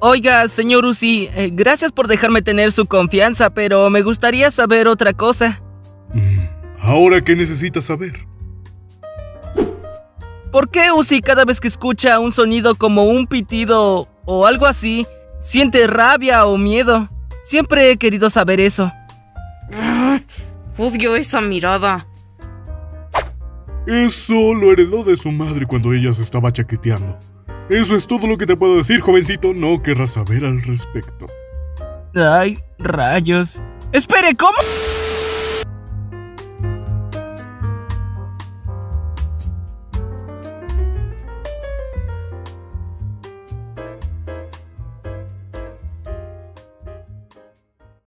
Oiga, señor Uzi, gracias por dejarme tener su confianza, pero me gustaría saber otra cosa. ¿Ahora qué necesitas saber? ¿Por qué Uzi cada vez que escucha un sonido como un pitido o algo así, siente rabia o miedo? Siempre he querido saber eso. Odio esa mirada. Eso lo heredó de su madre cuando ella se estaba chaqueteando. Eso es todo lo que te puedo decir, jovencito. No querrás saber al respecto. Ay, rayos. ¡Espere! ¿Cómo?